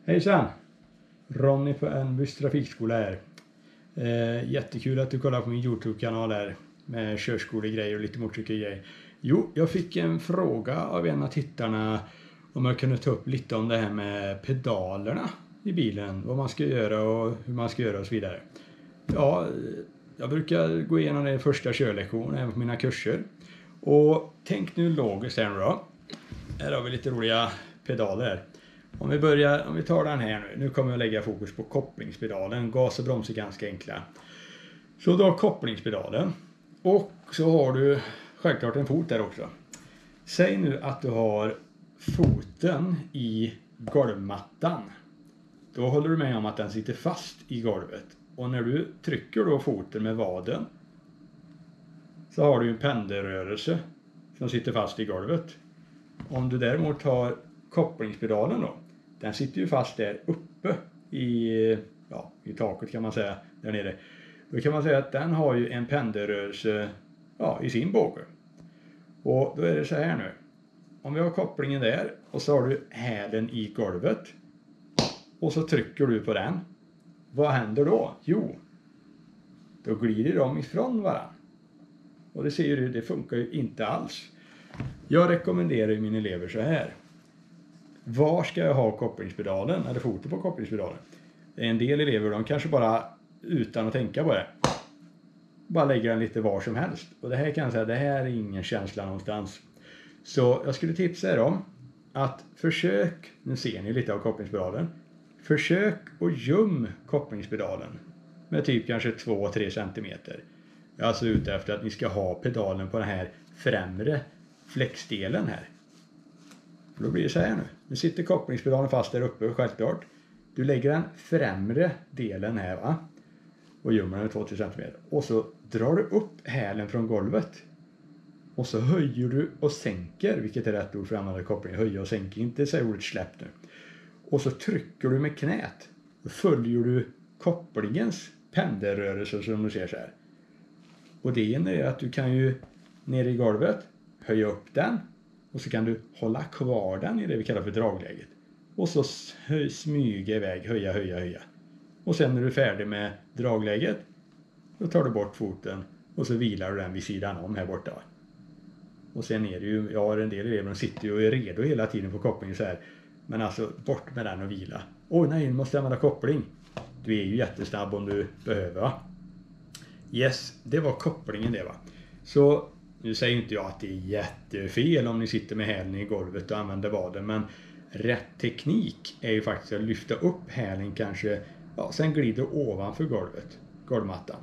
Hejsan! Ronny på Enbys trafikskola här. Jättekul att du kollar på min YouTube-kanal här med körskolegrejer och lite motorcykelgrejer. Jo, jag fick en fråga av en av tittarna om jag kunde ta upp lite om det här med pedalerna i bilen. Vad man ska göra och hur man ska göra och så vidare. Ja, jag brukar gå igenom det första körlektionen även på mina kurser. Och tänk nu logiskt här nu då. Här har vi lite roliga pedaler. Om vi tar den här nu. Nu kommer jag lägga fokus på kopplingspedalen. Gas och broms är ganska enkla. Så du har kopplingspedalen. Och så har du självklart en fot där också. Säg nu att du har foten i golvmattan. Då håller du med om att den sitter fast i golvet. Och när du trycker då foten med vaden så har du en pendelrörelse som sitter fast i golvet. Om du däremot har kopplingspedalen då, den sitter ju fast där uppe i taket kan man säga, där nere. Då kan man säga att den har ju en pendelrörelse i sin båge. Och då är det så här nu. Om vi har kopplingen där och så har du hälen i golvet och så trycker du på den. Vad händer då? Jo, då glider de ifrån varandra. Och det ser du, det funkar ju inte alls. Jag rekommenderar ju mina elever så här. Var ska jag ha kopplingspedalen eller foten på kopplingspedalen? Det är en del elever, de kanske bara utan att tänka på det bara lägger den lite var som helst. Och det här kan jag säga, det här är ingen känsla någonstans. Så jag skulle tipsa er om att försök, nu ser ni lite av kopplingspedalen. Försök att göm kopplingspedalen med typ kanske 2-3 cm. Jag är alltså ute efter att ni ska ha pedalen på den här främre flexdelen här. För då blir det så här nu. Nu sitter kopplingspedalen fast där uppe, självklart. Du lägger den främre delen här va. Och gömmer den 2-3 cm. Och så drar du upp hälen från golvet. Och så höjer du och sänker, vilket är rätt ord för att använda kopplingen. Höja och sänka, inte säga ordet släpp nu. Och så trycker du med knät. Då följer du kopplingens pendelrörelse som du ser så här. Och det genererar att du kan ju nere i golvet höja upp den. Och så kan du hålla kvar den i det vi kallar för dragläget. Och så smyga iväg, höja. Och sen när du är färdig med dragläget, då tar du bort foten och så vilar du den vid sidan om här borta. Och sen är det ju, jag har en del elever som sitter ju och är redo hela tiden på kopplingen så här. Men alltså bort med den och vila. Nej, nu måste jag använda koppling. Du är ju jättesnabb om du behöver va? Yes, det var kopplingen det va. Så nu säger inte jag att det är jättefel om ni sitter med hälen i golvet och använder vaden. Men rätt teknik är ju faktiskt att lyfta upp hälen kanske, sen glider ovanför golvet, golvmattan.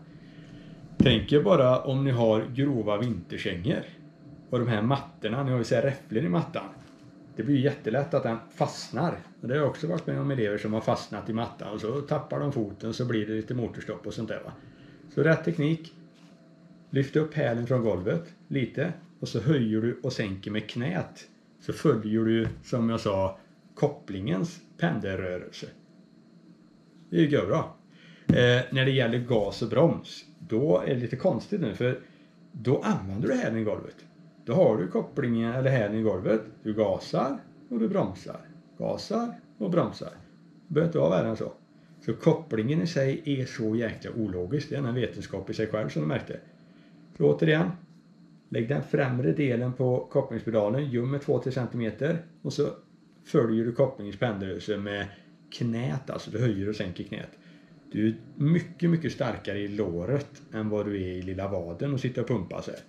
Tänk er bara om ni har grova vinterkängor. Och de här mattorna, ni har ju så här räfflor i mattan. Det blir jättelätt att den fastnar. Och det har också varit med om elever som har fastnat i mattan. Och så tappar de foten så blir det lite motorstopp och sånt där va. Så rätt teknik. Lyft upp hälen från golvet lite. Och så höjer du och sänker med knät. Så följer du som jag sa kopplingens pendelrörelse. Det är ju bra. När det gäller gas och broms. Då är det lite konstigt nu. För då använder du hälen i golvet. Då har du kopplingen eller hälen i golvet. Du gasar och du bromsar. Gasar och bromsar. Du behöver inte vara värre än så. Så kopplingen i sig är så jäkla ologisk. Det är en vetenskap i sig själv som du märkte. Så återigen. Lägg den främre delen på kopplingspedalen. Göm med 2-3 cm. Och så följer du kopplingens pendelrörelse med knät. Alltså du höjer och sänker knät. Du är mycket, mycket starkare i låret än vad du är i lilla vaden och sitter och pumpar sig.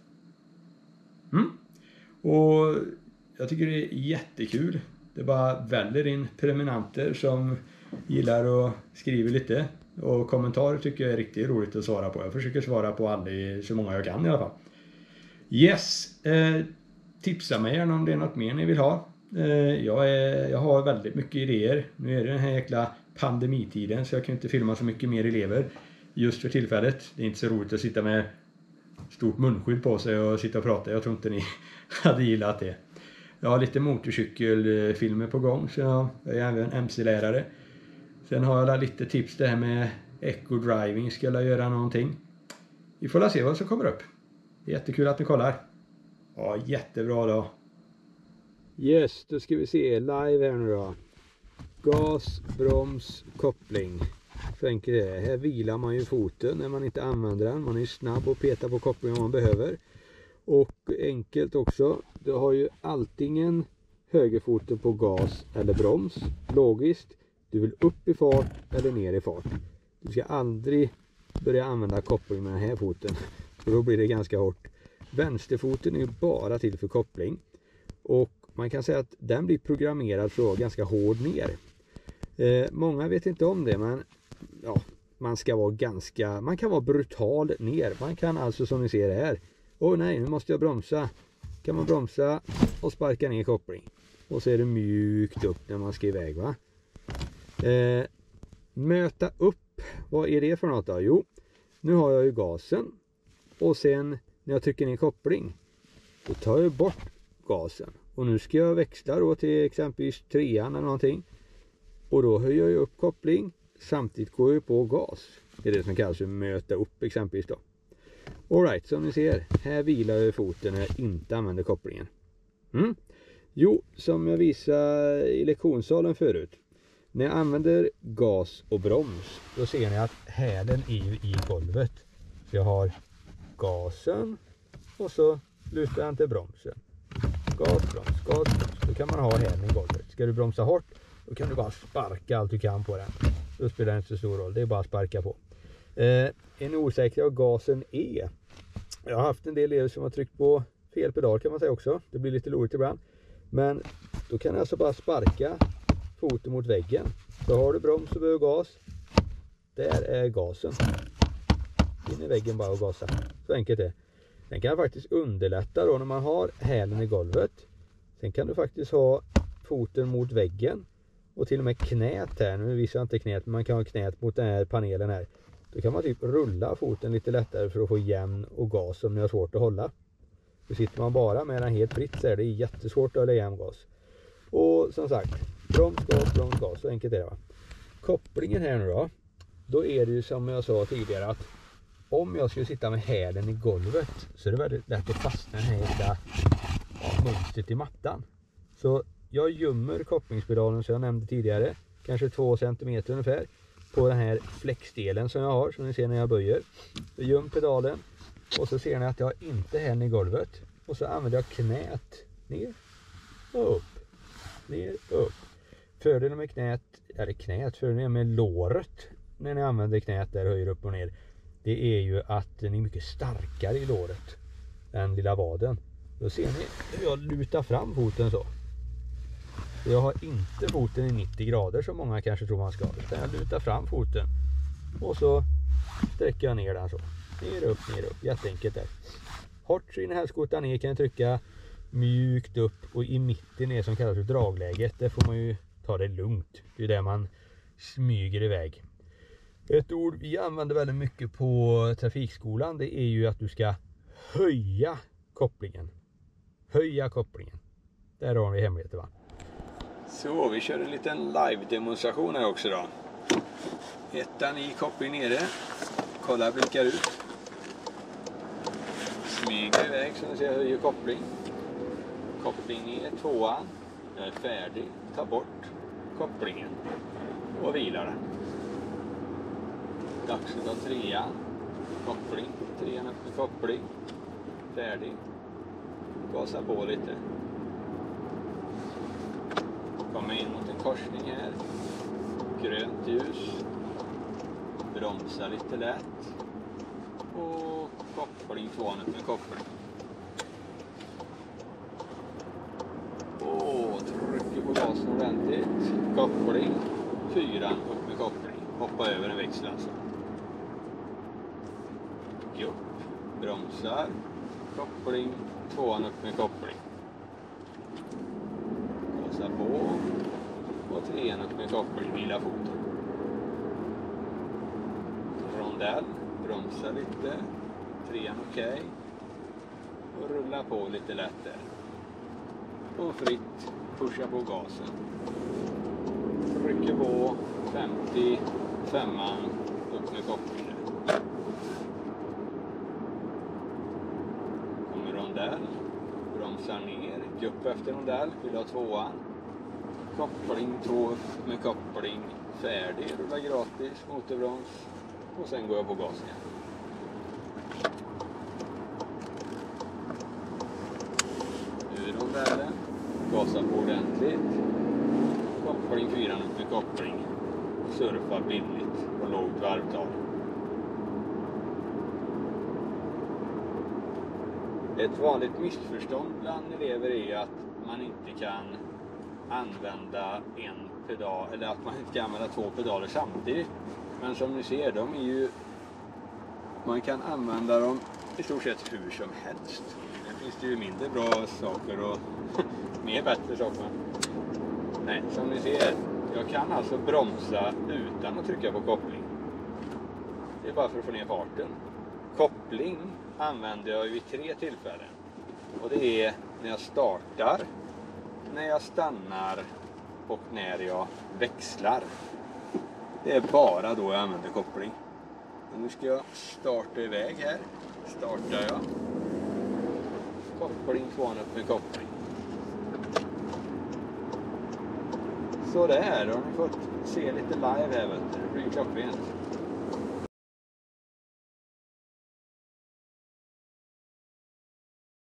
Och jag tycker det är jättekul. Det bara väller in prenumeranter som gillar att skriva lite. Och kommentarer tycker jag är riktigt roligt att svara på. Jag försöker svara på alla, så många jag kan i alla fall. Yes, tipsa mig gärna om det är något mer ni vill ha. Jag har väldigt mycket idéer. Nu är det den här jäkla pandemitiden så jag kan inte filma så mycket mer elever just för tillfället. Det är inte så roligt att sitta med stort munskydd på sig och sitta och prata. Jag tror inte ni hade gillat det. Jag har lite motorcykelfilmer på gång så jag är även MC-lärare. Sen har jag lite tips det här med eco-driving. Ska jag göra någonting? Vi får se vad som kommer upp. Det är jättekul att ni kollar. Ja, jättebra då. Yes, då ska vi se live här nu då. gas, broms, koppling. Så enkelt är det. Här vilar man ju foten när man inte använder den. Man är snabb och petar på kopplingen om man behöver. Och enkelt också. Du har ju antingen högerfoten på gas eller broms. Logiskt. Du vill upp i fart eller ner i fart. Du ska aldrig börja använda koppling med den här foten. För då blir det ganska hårt. Vänsterfoten är ju bara till för koppling. Och man kan säga att den blir programmerad för att vara ganska hård ner. Många vet inte om det, men ja, man kan vara brutal ner. Man kan alltså, som ni ser här, nej, nu måste jag bromsa. Kan man bromsa och sparka ner koppling. Och så är det mjukt upp när man ska iväg, va? Möta upp, vad är det för något då? Jo, nu har jag ju gasen. Och sen när jag trycker ner koppling, då tar jag bort gasen. Och nu ska jag växla då till exempelvis 3an eller någonting. Och då höjer jag upp koppling. Samtidigt går jag på gas. Det är det som kallas för möta upp exempelvis då. Alright, som ni ser. Här vilar jag foten när jag inte använder kopplingen. Jo, som jag visade i lektionssalen förut. När jag använder gas och broms, då ser ni att hälen är ju i golvet. Så jag har gasen och så lutar jag till bromsen. Gas, broms. Då kan man ha hälen i golvet. Ska du bromsa hårt, då kan du bara sparka allt du kan på den. Då spelar det inte så stor roll, det är bara att sparka på. En osäker av gasen är. Jag har haft en del elever som har tryckt på fel pedal kan man säga också. Det blir lite lurigt ibland. Men då kan jag alltså bara sparka foten mot väggen. Så har du broms och behöver gas. Där är gasen. In i väggen bara och gasa. Så enkelt är det. Den kan faktiskt underlätta då när man har hälen i golvet. Sen kan du faktiskt ha foten mot väggen. Och till och med knät här. Nu visar jag inte knät, men man kan ha knät mot den här panelen här. Då kan man typ rulla foten lite lättare för att få jämn och gas som ni har svårt att hålla. Då sitter man bara med den helt fritt så är det jättesvårt att hålla jämn gas. Och som sagt, broms, gas. Så enkelt är det, va? Kopplingen här nu då är det ju som jag sa tidigare att om jag skulle sitta med hälen i golvet så är det väldigt lätt att fastna den här mönstret i mattan. Så jag gömmer kopplingspedalen som jag nämnde tidigare, kanske 2 cm ungefär, på den här flexdelen som jag har, som ni ser när jag böjer. Jag gömmer pedalen och så ser ni att jag har inte hälen i golvet. Och så använder jag knät ner och upp. Ner och upp. Fördelen med fördelen med låret när ni använder knät där höjer upp och ner, det är ju att ni är mycket starkare i låret än lilla vaden. Då ser ni hur jag lutar fram foten så. Jag har inte foten i 90 grader som många kanske tror man ska. Utan jag lutar fram foten och så sträcker jag ner den så. Ner upp. Jätteenkelt där. Hårt så in i hästskotan ner kan jag trycka mjukt upp och i mitten är som kallas för dragläget. Där får man ju ta det lugnt. Det är där man smyger iväg. Ett ord vi använder väldigt mycket på trafikskolan, det är ju att du ska höja kopplingen. Höja kopplingen. Där har vi hemligheten, va? Så, vi kör en liten live-demonstration här också då. Ettan i, koppling nere. Kolla, blickar ut. Smyger iväg så ni ser, höjer koppling. Koppling ner, 2an. Jag är färdig. Ta bort kopplingen. Och vilar den. Dags att ta 3an. Koppling. 3an upp med koppling. Färdig. Gasa på lite. Kommer in mot en korsning här. Grönt ljus. Bromsa lite lätt. Och koppling, 2an upp med koppling. Och trycker på gasen ordentligt. Koppling. 4an upp med koppling. Hoppa över en växel alltså. Upp. Bromsar. Koppling. 2an upp med koppling. Gasa på. Och 3an upp med koppling. Vila foten. Rondell. Bromsa lite. 3an okej. Och rulla på lite lätt där. Och fritt. Pusha på gasen. Trycker på 55an upp med kopplingen. Kommer rondell. Bromsar ner. Upp efter rondell. Vill ha 2an. Koppling 2 med koppling färdig, rulla gratis, motorbroms och sen går jag på gasen igen. Nu är de där, gasa på ordentligt, koppling 4 med koppling, surfa billigt och lågt varvtal. Ett vanligt missförstånd bland elever är att man inte kan använda en pedal, eller att man inte kan använda 2 pedaler samtidigt. Men som ni ser, de är ju, man kan använda dem i stort sett hur som helst. Det finns det ju mindre bra saker och mer bättre saker. Nej, som ni ser, jag kan alltså bromsa utan att trycka på koppling. Det är bara för att få ner farten. Koppling använder jag vid 3 tillfällen. Och det är när jag startar, när jag stannar och när jag växlar. Det är bara då jag använder koppling. Och nu ska jag starta iväg här. Startar jag. Koppling 2 upp med koppling. Så där har ni fått se lite live här, vet du. Det blir klockrent.